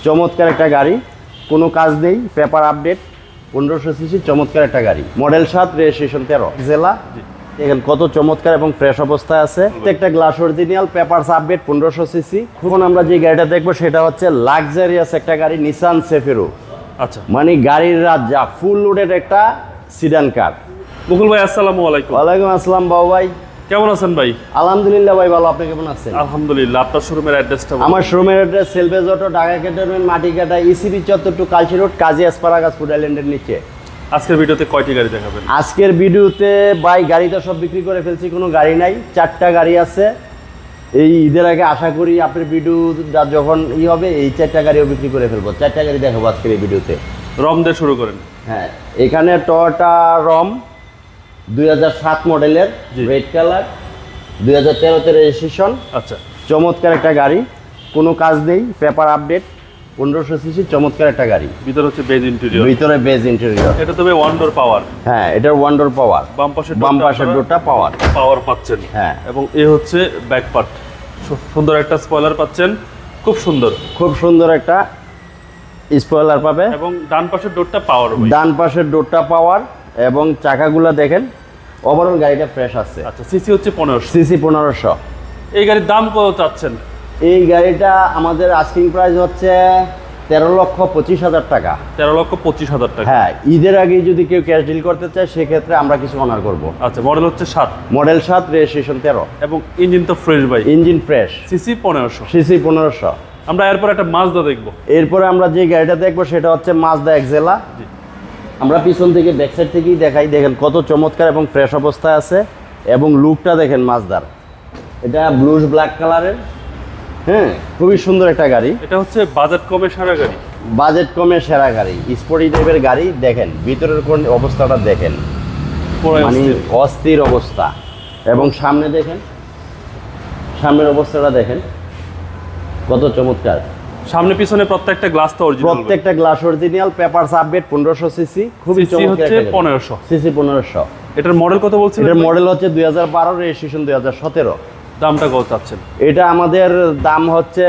চমৎকার একটা গাড়ি, কোনো কাজ নেই, পেপার আপডেট, 1500 সিসি চমৎকার একটা গাড়ি, মডেল 7, রেজিস্ট্রেশন 13, জেলা। দেখেন কত চমৎকার এবং ফ্রেশ অবস্থায় আছে, প্রত্যেকটা glass original, papers update, 1500 CC. এখন আমরা যে গাড়িটা দেখবো সেটা হচ্ছে লাক্সারিয়াস একটা গাড়ি, নিসান সেফিরো। আচ্ছা, মানে গাড়ির রাজা, ফুল লোডেড একটা সিডান কার। মুকুল ভাই আসসালামু আলাইকুম। ওয়ালাইকুম আসসালাম বাবু ভাই, কেমন আছেন ভাই? আলহামদুলিল্লাহ ভাই ভালো, আপনি কেমন আছেন? আলহামদুলিল্লাহ। আপনার শোরুমের অ্যাড্রেসটা বলুন। আমার শোরুমের address salvage auto, Dhaka cantonment, Matikata, ECB চত্বর to Kalshi road, Kazi asparagus food আইল্যান্ডের নিচে। আজকের ভিডিওতে কয়টি গাড়ি দেখাবেন? আজকের ভিডিওতে ভাই গাড়ি তো সব বিক্রি করে ফেলছি, কোনো গাড়ি নাই, 4টা গাড়ি আছে। এই ঈদের আগে আশা করি আপনার ভিডিও যখন হবে এই 4টা গাড়িও বিক্রি করে ফেলবো। 4টা গাড়ি দেখাবো আজকের এই ভিডিওতে। রম দিয়ে শুরু করেন। হ্যাঁ, এখানে টয়োটা রম 2007 মডেলের, রেড কালার, 2013-তে রেজিস্ট্রেশন। আচ্ছা, চমৎকার একটা গাড়ি, কোনো কাজ নেই, পেপার আপডেট, 1500 সিসি চমৎকার একটা গাড়ি। ভিতরে হচ্ছে বেজ ইন্টেরিয়র। ভিতরে বেজ ইন্টেরিয়র। এটা তবে ওয়ান ডোর পাওয়ার। হ্যাঁ, এটার ওয়ান ডোর পাওয়ার, বাম পাশের ডোরটা পাওয়ার পাচ্ছেন। হ্যাঁ, এবং এ হচ্ছে ব্যাক পার্ট, সুন্দর একটা স্পয়লার পাচ্ছেন, খুব সুন্দর একটা স্পয়লার পাবে। এবং ডান পাশের ডোরটা পাওয়ার। ডান পাশের ডোরটা পাওয়ার এবং চাকাগুলো দেখেন, ওভারঅল গাড়িটা ফ্রেশ আছে। আচ্ছা, সিসি হচ্ছে 1500। সিসি 1500। এই গাড়ির দাম কত চাচ্ছেন? এই গাড়িটা আমাদের আস্কিং প্রাইস হচ্ছে 13,25,000 টাকা। 13,25,000 টাকা। হ্যাঁ, ঈদের আগে যদি কেউ ক্যাশ ডিল করতে চায় সেক্ষেত্রে আমরা কিছু অনার করব। আচ্ছা, মডেল হচ্ছে 7। Model 7, registration 13। এবং ইঞ্জিন তো ফ্রেশ ভাই। Engine fresh. সিসি 1500। সিসি 1500। আমরা এরপর একটা মাজদা দেখবো। এরপরে আমরা যে গাড়িটা দেখবো সেটা হচ্ছে মাজদা এক্সেলা। আমরা পিছন থেকে ব্যাক সাইড থেকেই দেখাই, দেখেন কত চমৎকার এবং ফ্রেশ অবস্থায় আছে এবং লুকটা দেখেন মাজদার। এটা ব্লুশ ব্ল্যাক কালারের। হ্যাঁ, খুবই সুন্দর একটা গাড়ি। এটা হচ্ছে বাজেট কমে সারা গাড়ি। বাজেট কমে সেরা গাড়ি, স্পোর্টি টাইপের গাড়ি। দেখেন ভিতরের কোন অবস্থাটা দেখেন, মানে অস্থির অবস্থা। এবং সামনে দেখেন, সামনের অবস্থাটা দেখেন কত চমৎকার। সামনে পিছনে প্রত্যেকটা গ্লাস তো অরিজিনাল। প্রত্যেকটা glass original, papers update, 1500 CC. খুবই চমৎকার হচ্ছে 1500। সিসি 1500। এটার মডেল কত বলছেন? এটার মডেল হচ্ছে 2012, রেজিস্ট্রেশন 2017। দামটা কত চাচ্ছেন? এটা আমাদের দাম হচ্ছে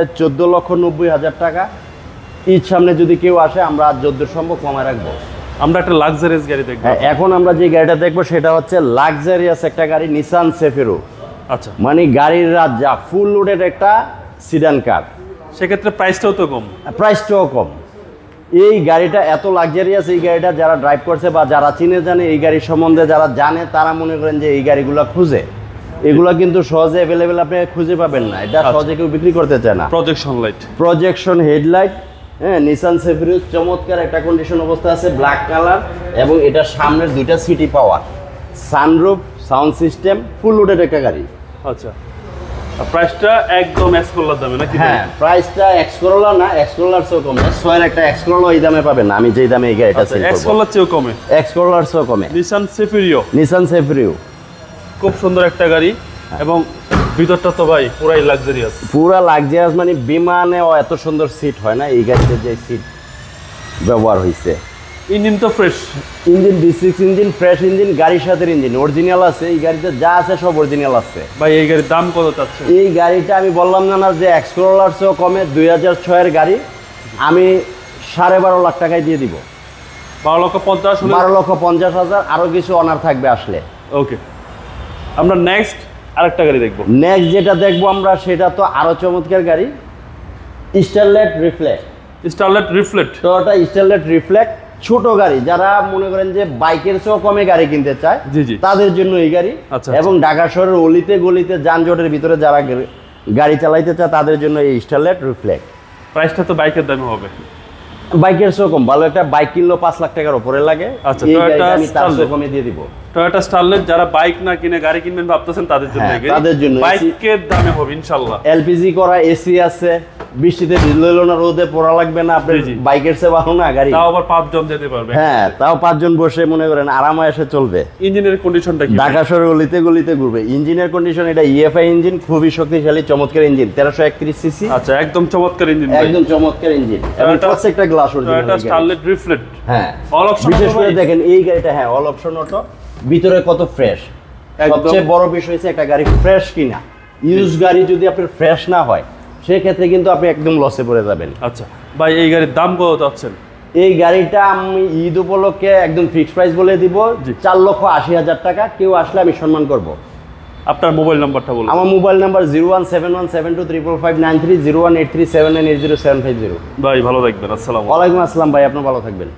14,90,000 টাকা। ঈদ সামনে যদি কেউ আসে আমরা যদ্দূর সম্ভব কমায় রাখবো। আমরা একটা লাক্সারিয়াস গাড়ি দেখবো। এখন আমরা যে গাড়িটা দেখবো সেটা হচ্ছে লাক্সারিয়াস একটা গাড়ি, নিসান সেফিরো। আচ্ছা, মানে গাড়ির রাজা, ফুল লোডেড একটা সিডান কার। সেক্ষেত্রে প্রাইসটাও তো কম। প্রাইসটাও কম। এই গাড়িটা এত লাক্সারিয়াস, এই গাড়িটা যারা ড্রাইভ করছে বা যারা চিনে জানে এই গাড়ির সম্বন্ধে যারা জানে তারা মনে করেন যে এই গাড়িগুলো খুঁজে। এগুলো কিন্তু সহজে অ্যাভেলেবেল আপনি খুঁজে পাবেন না, এটা সহজে কেউ বিক্রি করতে চায় না। Projection headlight. হ্যাঁ, নিসান সেফিরো চমৎকার একটা কন্ডিশন অবস্থা আছে, ব্ল্যাক কালার। এবং এটা সামনের 2টা seat power, sunroof, sound system, full loaded একটা গাড়ি। আচ্ছা, প্রাইসটা একদম এক্সকোলার দামে নাকি? হ্যাঁ, প্রাইসটা এক্সকোলা না, এক্সকোলার চেয়েও কমে। সোয়ের একটা এক্সকোলা এই দামে পাবেন না, আমি যেই দামে এই গাড়িটা সেল করব। এক্সকোলার চেয়েও কমে? এক্সকোলার চেয়েও কমে। নিসান সেফিরো। নিসান সেফিরো খুব সুন্দর একটা গাড়ি। এবং ভিতরটা তো ভাই পুরাই লাক্সারিয়াস। পুরা লাক্সারিয়াস, মানে বিমানেও এত সুন্দর সিট হয় না, এই গাড়িতে যে সিট ব্যবহার হয়েছে। ইঞ্জিন তো fresh. Engine V6 engine, fresh engine, গাড়ির সাথে ইঞ্জিন অরিজিনাল আছে। এই গাড়িতে যা আছে সব অরিজিনাল আছে। ভাই এই গাড়ির দাম কত চাচ্ছেন? এই গাড়িটা আমি বললাম না যে এক্সকোলার চেয়েও কমে, 2006-এর গাড়ি। আমি 12.5 লাখ টাকায় দিয়ে দিব। 12,50,000। 12,50,000। আরও কিছু অনার থাকবে আসলে। ওকে, আমরা নেক্সট আরেকটা গাড়ি দেখবো। নেক্সট যেটা দেখবো আমরা সেটা তো আরো চমৎকার গাড়ি, Starlet Reflect. Starlet Reflect, Toyota Starlet Reflect. ছোট গাড়ি, যারা মনে করেন যে বাইকের চেয়েও কমে গাড়ি কিনতে চায় তাদের জন্য এই গাড়ি। এবং ঢাকা শহরের অলিতে গলিতে যানজটের ভিতরে যারা গাড়ি চালাইতে চায় তাদের জন্য এই স্টারলেট রিফ্লেক্ট। প্রাইসটা তো বাইকের দামে হবে। বাইকের চেয়েও কম। ভালো একটা বাইক কিনলেও 5 লাখ টাকার উপরে লাগে। আচ্ছা, এই গাড়িটা আমি তার চেয়েও কমে দিয়ে দিব। টয়োটা স্টারলেট, যারা বাইক না কিনে গাড়ি কিনবেন ভাবতেছেন তাদের জন্য। তাদের জন্য বাইকের দামে হবে ইনশাআল্লাহ। এলপিজি করা, এসি আছে, বৃষ্টিতে ভিজলো না, রোদে পড়া লাগবে না। আপনার বাইকের চেয়ে ভালো না গাড়ি। তাও আবার 5 জন যেতে পারবে। হ্যাঁ, তাও 5 জন বসে মনে করেন আরামে এসে চলবে। ইঞ্জিনের কন্ডিশনটা কি? ঢাকা শহরে গলিতে গলিতে ঘুরবে। ইঞ্জিনের কন্ডিশন, এটা ইএফআই ইঞ্জিন, খুবই শক্তিশালী চমৎকার ইঞ্জিন, 1331 সিসি। আচ্ছা, একদম চমৎকার ইঞ্জিন, একদম চমৎকার ইঞ্জিন। এবং প্রত্যেকটা glass original. Toyota Starlet Reflect. হ্যাঁ, অল অপশন। বিশেষ করে দেখেন এই গাড়িটা, হ্যাঁ অল অপশন অটো, ভিতরে কত ফ্রেশ। সবচেয়ে বড় বিষয় হচ্ছে একটা গাড়ি ফ্রেশ কিনা। ইউজ গাড়ি যদি আপনার ফ্রেশ না হয় সেক্ষেত্রে কিন্তু আপনি একদম লসে পড়ে যাবেন। আচ্ছা ভাই, এই গাড়ির দাম কত চাচ্ছেন? এই গাড়িটা আমি ঈদ উপলক্ষে একদম ফিক্সড প্রাইস বলে দিব, জি। 4,80,000 টাকা। কেউ আসলে আমি সম্মান করব। আপনার মোবাইল নাম্বারটা বলুন। আমার মোবাইল নাম্বার 01717255593, 01837980750। ভাই ভালো থাকবেন, আসসালামু আলাইকুম। ওয়ালাইকুম আসসালাম ভাই, আপনি ভালো থাকবেন।